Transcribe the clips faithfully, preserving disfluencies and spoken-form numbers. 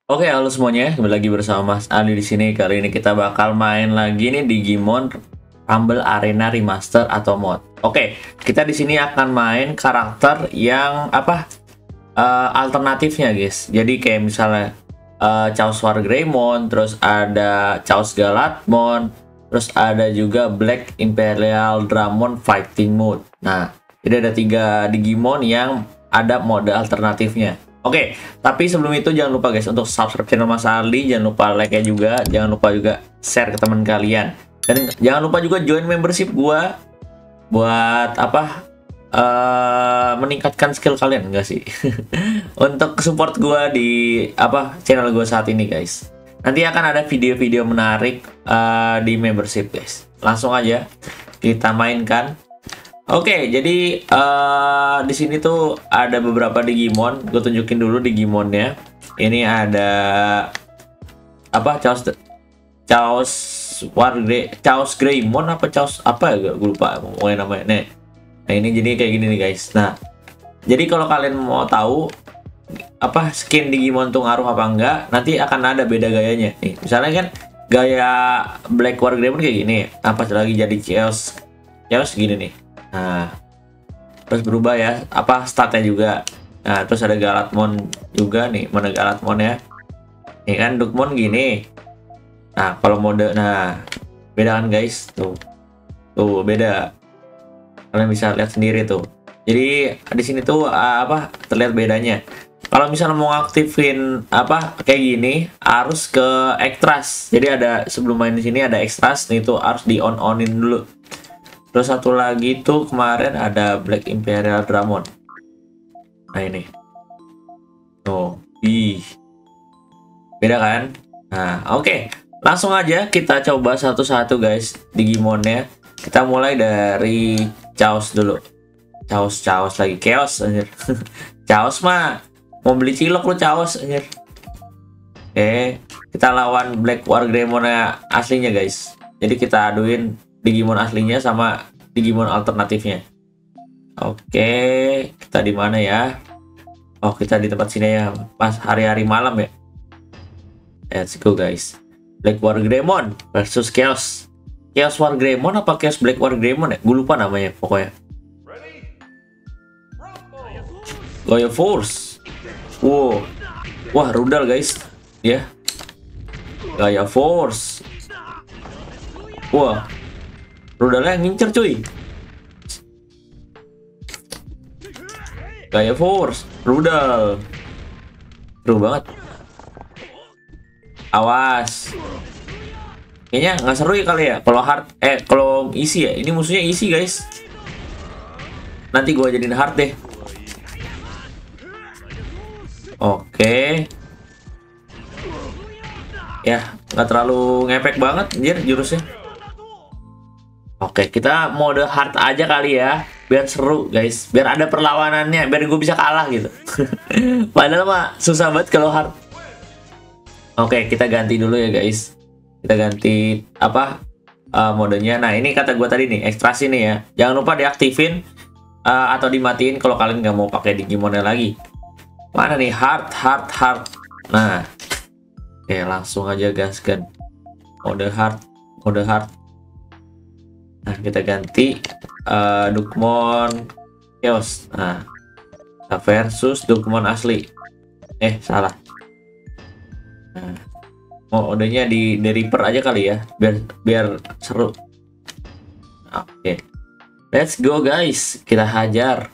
Oke, halo semuanya. Kembali lagi bersama Mas Ali di sini. Kali ini kita bakal main lagi nih Digimon Rumble Arena Remaster atau mod. Oke, kita di sini akan main karakter yang apa? eh, alternatifnya, guys. Jadi kayak misalnya uh, Chaos War Greymon, terus ada Chaos Galatmon, terus ada juga Black Imperial Dramon Fighting Mode. Nah, jadi ada tiga Digimon yang ada mode alternatifnya. Oke, tapi sebelum itu jangan lupa guys untuk subscribe channel Mas Ali, jangan lupa like-nya juga, jangan lupa juga share ke teman kalian. Dan jangan lupa juga join membership gua buat apa? eh meningkatkan skill kalian enggak sih? Untuk support gua di apa channel gua saat ini guys. Nanti akan ada video-video menarik eh, di membership guys. Langsung aja kita mainkan. Oke, jadi uh, di sini tuh ada beberapa Digimon. Gue tunjukin dulu Digimonnya. Ini ada apa? Chaos Chaos War Grey, Chaos Greymon apa Chaos apa ya? Gue lupa pokoknya namanya. Nih. Nah, ini jadi kayak gini nih guys. Nah, jadi kalau kalian mau tahu apa skin Digimon tuh ngaruh apa enggak, nanti akan ada beda gayanya. Nih, misalnya kan gaya Black War Greymon kayak gini. Nah, pas lagi jadi Chaos Chaos gini nih. Nah, terus berubah ya apa statnya juga. Nah, terus ada Galatmon juga nih, mana Galatmon ya. Ini kan Dukmon gini. Nah, kalau mode, nah beda kan guys, tuh, tuh beda. Kalian bisa lihat sendiri tuh. Jadi di sini tuh apa terlihat bedanya. Kalau misalnya mau aktifin apa kayak gini, harus ke extras. Jadi ada sebelum main di sini ada extras, nih tuh harus di on onin dulu. Terus satu lagi tuh kemarin ada Black Imperial Dramon. Nah ini. Tuh, ih. Beda kan? Nah, oke. Okay. Langsung aja kita coba satu-satu guys Digimonnya. Kita mulai dari Chaos dulu. Chaos, Chaos lagi Chaos anjir. Chaos mah mau beli cilok lu Chaos anjir. Oke, okay. Kita lawan Black War Greymon aslinya guys. Jadi kita aduin Digimon aslinya sama Digimon alternatifnya. Oke, kita di mana ya? Oh, kita di tempat sini ya. Pas hari-hari malam ya. Let's go guys. Black War Greymon versus Chaos. Chaos War Greymon apa Chaos Black War Greymon ya? Gue lupa namanya pokoknya. Gaya Force. Wow. Wah, rudal guys. Ya. Gaya Force. Wah. Rudalnya ngincer cuy. Gaya Force, rudal. Seru banget. Awas. Kayaknya nggak seru ya kali ya. Kalau hard, eh kalau isi ya. Ini musuhnya isi guys. Nanti gua jadiin hard deh. Oke. Ya, nggak terlalu ngepek banget, anjir jurusnya. Oke, kita mode hard aja kali ya, biar seru guys, biar ada perlawanannya, biar gue bisa kalah gitu. Padahal mah susah banget kalau hard. Oke, kita ganti dulu ya guys. Kita ganti apa uh, modenya. Nah ini kata gue tadi nih, ekstras ini ya. Jangan lupa diaktifin uh, atau dimatiin kalau kalian nggak mau pakai Digimonnya lagi. Mana nih hard, hard, hard. Nah, oke langsung aja gaskan. Mode hard, mode hard. Nah, kita ganti uh, Dukmon Chaos. Nah, versus Dukmon asli. Eh, salah. Nah, modenya di The Reaper aja kali ya, biar biar seru. Oke, okay. Let's go guys, kita hajar.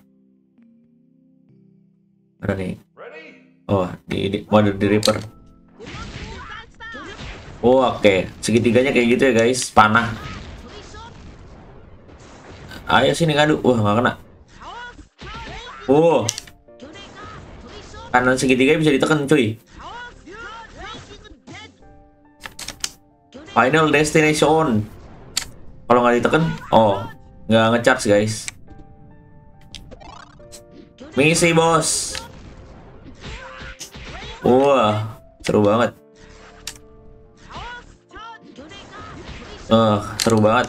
Mana nih? Oh, di, di mode The Reaper. Oh, oke, okay. Segitiganya kayak gitu ya guys, panah. Ayo sini ngadu. Wah, nggak kena. Oh. Kanan segitiga bisa ditekan cuy. Final destination. Kalau nggak ditekan, oh, nggak ngecharge guys. Misi bos. Wah, seru banget. Uh, seru banget.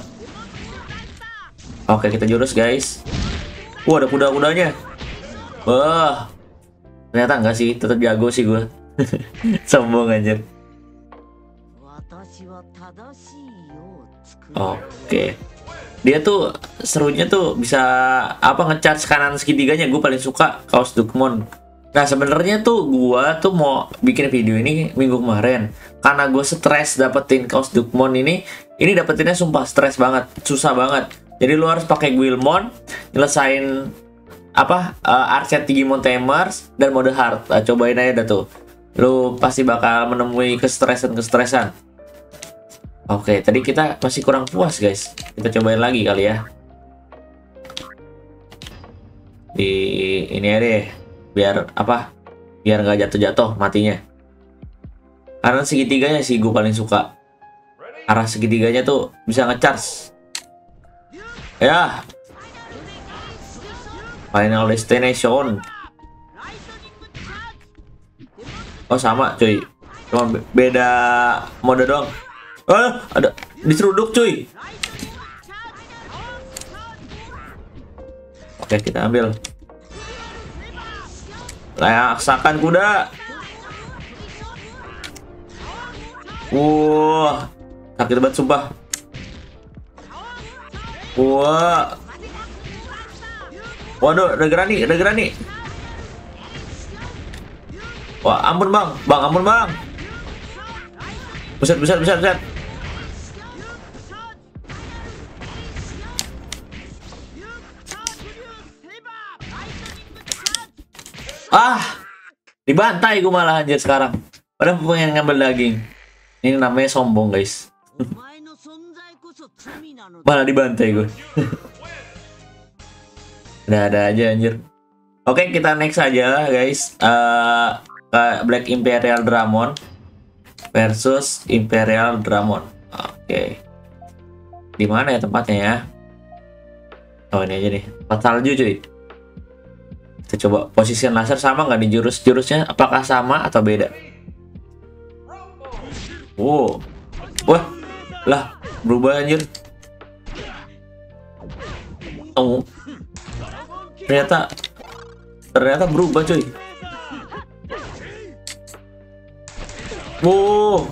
Oke, kita jurus guys. Wah, ada kuda-kudanya. Wah, ternyata enggak sih, tetap jago sih gue. Sombong anjir. Oke. Dia tuh serunya tuh bisa apa ngecharge kanan segitiganya. Gue paling suka Chaos Dukemon. Nah sebenarnya tuh gue tuh mau bikin video ini minggu kemarin karena gue stres dapetin Chaos Dukemon ini. Ini dapetinnya sumpah stres banget, susah banget. Jadi lu harus pakai Guilmon, nyelesain apa uh, Arcade Digimon Tamers dan mode hard. Nah, cobain aja dah tuh. Lu pasti bakal menemui kestresan-kestresan. Oke, tadi kita masih kurang puas guys. Kita cobain lagi kali ya. Di ini aja deh, biar apa? Biar nggak jatuh-jatuh matinya. Karena segitiganya sih gue paling suka. Arah segitiganya tuh bisa ngecharge. Ya. Final Destination. Oh sama cuy. Cuma beda mode dong. Eh, ada diseruduk cuy. Oke, kita ambil. Layaksakan kuda. Wah, sakit banget sumpah. Wah. Waduh, udah gerani, udah gerani. Wah, ampun bang, bang, ampun bang. Buset, buset, buset, buset. Ah, dibantai gue malah anjir sekarang. Padahal pengen ngambil daging. Ini namanya sombong guys. Malah dibantai gue. Ada-ada aja anjir. Oke, kita next aja guys. Uh, ke Black Imperial Dramon versus Imperial Dramon. Oke. Di mana ya tempatnya ya? Oh ini aja nih. Tempat salju cuy. Kita coba posisi laser sama nggak di jurus-jurusnya? Apakah sama atau beda? Wow. Wah. Lah, berubah anjir. Oh. Ternyata ternyata berubah cuy. Wow.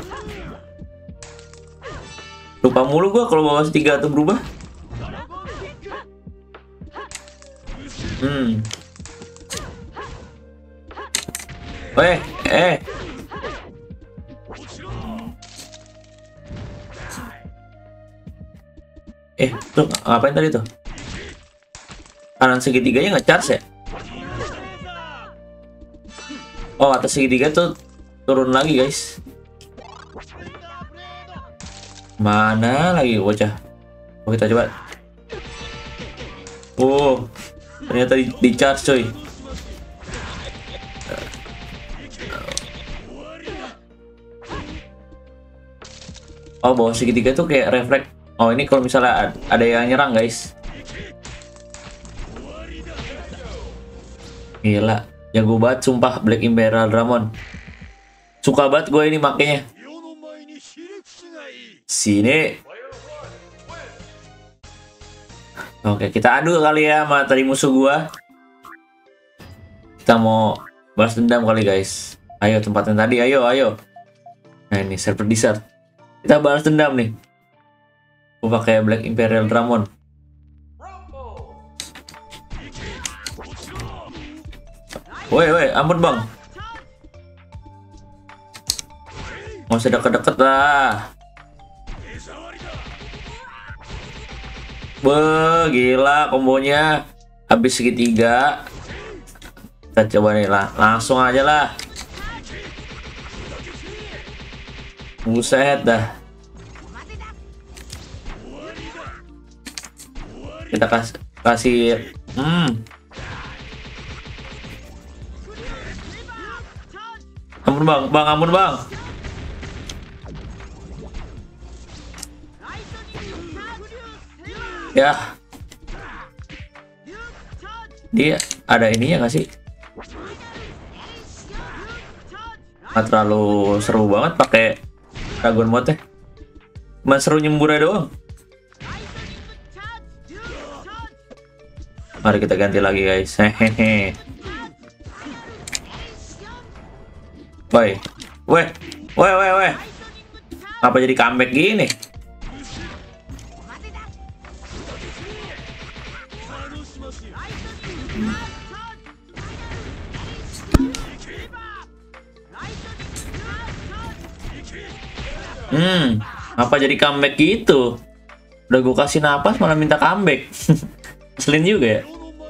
Lupa mulu gua kalau bawa tiga tuh berubah. Hmm. Eh, eh. Eh, tuh ngapain tadi tuh? Kanan segitiganya nge-charge ya? Oh, atas segitiga tuh turun lagi guys. Mana lagi bocah? Oh, kita coba. Oh, ternyata di, di charge coy. Oh, bawah segitiga tuh kayak refleks. Oh, ini kalau misalnya ada yang nyerang guys. Gila, jago banget sumpah Black Imperial Dramon. Suka banget gue ini makanya. Sini. Oke, kita adu kali ya sama tadi musuh gue. Kita mau balas dendam kali guys. Ayo tempatnya tadi, ayo, ayo. Nah ini server desert. Kita balas dendam nih. Gue pakai Black Imperial Dramon. Woi, woi, ampun bang. Nggak usah deket-deket lah. Wah, gila kombonya. Habis segitiga. Kita coba nih lah. Langsung aja lah. Buset dah. Kita kasih kasih hmm. Ampun bang, bang, ampun bang. Ya. Dia ada ininya nggak sih? Nggak terlalu seru banget pakai Dragon Mode. Cuma seru nyemburnya doang. Mari kita ganti lagi guys. Hehehe. Woi, weh, weh, weh, weh. Apa jadi comeback gini? Hmm, apa jadi comeback gitu? Udah gue kasih napas malah minta comeback. Selin juga ya.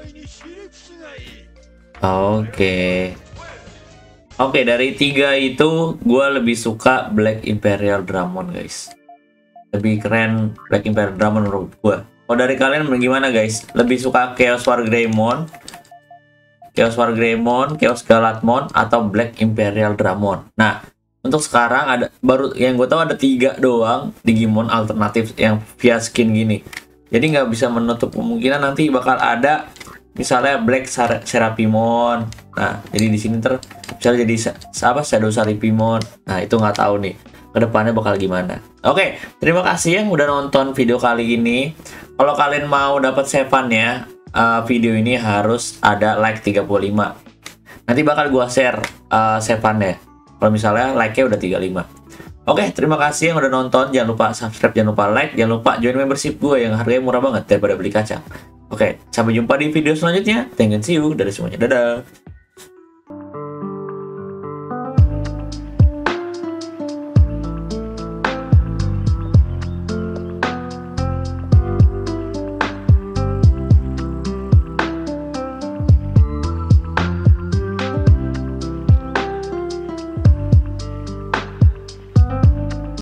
Oke. Oke, dari tiga itu gue lebih suka Black Imperial Dramon, guys. Lebih keren Black Imperial Dramon menurut gue. Oh, dari kalian bagaimana, guys? Lebih suka Chaos War Greymon, Chaos War Greymon, Chaos Galatmon, atau Black Imperial Dramon? Nah, untuk sekarang ada baru yang gue tahu ada tiga doang Digimon alternatif yang via skin gini. Jadi nggak bisa menutup kemungkinan nanti bakal ada misalnya Black Serapimon. Nah, jadi di sini ter misalnya jadi apa Shadow Saripimon. Nah, itu nggak tahu nih kedepannya bakal gimana. Oke, terima kasih yang udah nonton video kali ini. Kalau kalian mau dapat sevannya, uh, video ini harus ada like tiga puluh lima. Nanti bakal gua share uh, sevannya. Kalau misalnya like-nya udah tiga puluh lima. Oke, terima kasih yang udah nonton. Jangan lupa subscribe, jangan lupa like, jangan lupa join membership gue yang harganya murah banget daripada beli kacang. Oke, sampai jumpa di video selanjutnya. Thank you, see you. Dari semuanya. Dadah.